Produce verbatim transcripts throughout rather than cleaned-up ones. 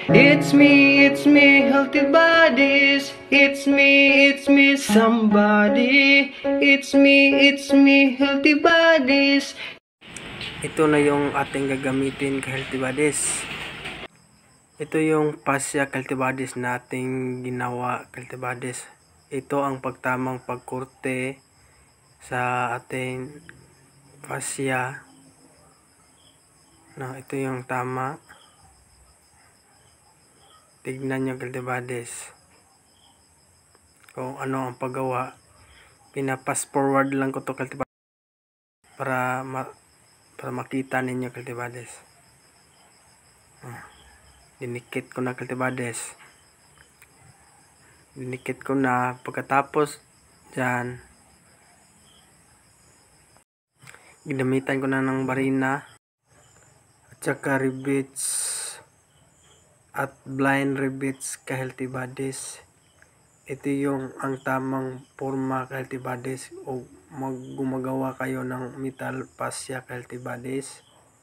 It's me, it's me, healthy bodies. It's me, it's me, somebody. It's me, it's me, healthy bodies. Ito na yung ating gagamitin ka healthy bodies. Ito yung fascia healthy bodies na ating ginawa healthy bodies. Ito ang pagtamang pagkurte sa ating fascia. No, ito yung tama. Tignan nyo healthy bodies kung ano ang paggawa. Pinapas forward lang ko to healthy bodies para ma para makita ninyo healthy bodies. Ah, dinikit ko na healthy bodies. Dinikit ko na. Pagkatapos dyan, ginamitan ko na ng barina at saka rivets at blind rivets ka healthy bodies. Ito yung ang tamang forma ka healthy bodies o maggumagawa kayo ng metal fascia ka healthy bodies.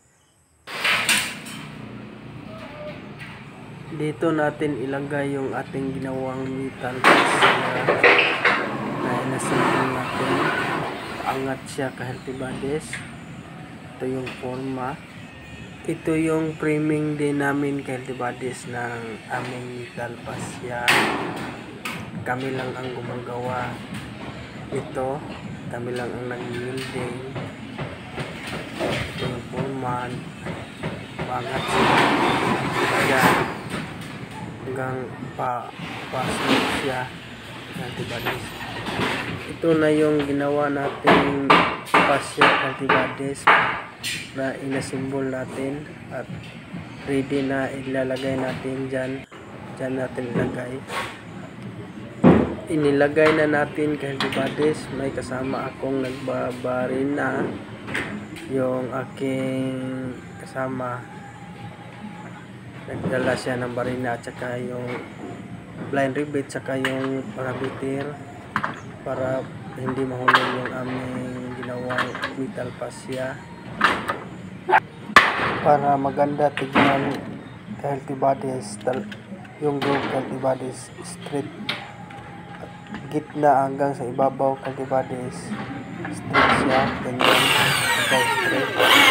Dito natin ilagay yung ating ginawang metal fascia na inasimple natin. Angat siya ka healthy bodies. Ito yung forma. Ito yung framing din namin ka healthy bodies ng aming metal fascia. Kami lang ang gumagawa ito. Kami lang ang nag-building. Ito yung forma. Bangat siya. Hanggang pa pa-smooth siya healthy bodies. Ito na yung ginawa natin fascia healthy bodies na inasimbol natin at ready na ilalagay natin dyan. Dyan natin ilagay. Inilagay na natin ka healthy bodies. May kasama akong nagbabarina. Yung aking kasama nagdala siya ng barina at saka yung blind rivet saka yung parabitir para hindi mahulog yung aming ginawang metal fascia. Para maganda tignan ka healthy bodies, yung group healthy bodies straight at gitna hanggang sa ibabaw healthy bodies straight siya, ganyan hanggang straight.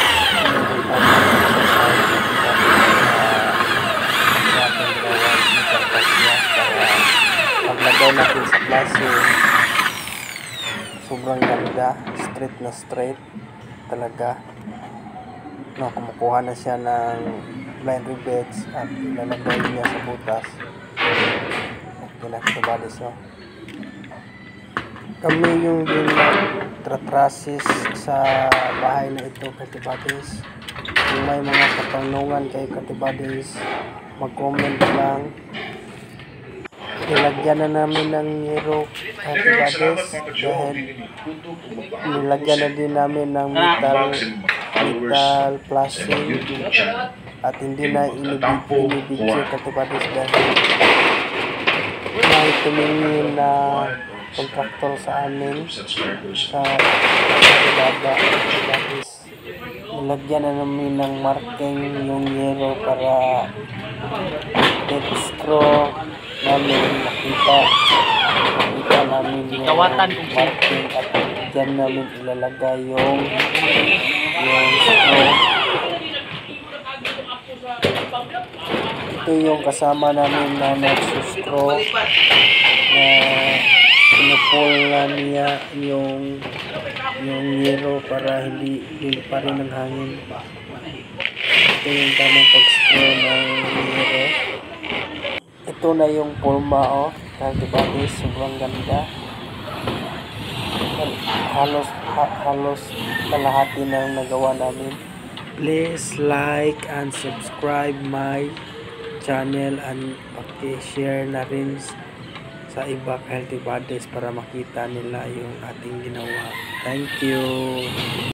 Paglagay natin sa klase, sobrang ganda, straight na straight talaga. No, kumukuha na siya ng blind rivets at ilalagay niya sa butas. Okay na healthy bodies, no? Kami yung tratrasis sa bahay na ito healthy bodies. Kung may mga katanungan kay healthy bodies, mag-comment lang. Nilagyan na namin ng yero healthy bodies dahil nilagyan na din namin ng metal metal flashing at hindi na inibidyo healthy bodies dahil may tumingin na kontraktor sa amin sa baba healthy bodies. Nilagyan na namin ng marking yung yero para dead screw namin makita makita namin yung marking at dyan namin ilalagay yung yung screw. Ito yung kasama namin na nagsuscrew na pinupul na niya yung yung yero para hindi hindi pa rin ng hangin. Ito yung tamang pag-screw ng yero. Ito na yung forma, oh, healthy bodies, sobrang ganda. Halos ha, halos kalahati ng nagawa namin. Please like and subscribe my channel and paki-share na rin sa iba healthy bodies para makita nila yung ating ginawa. Thank you.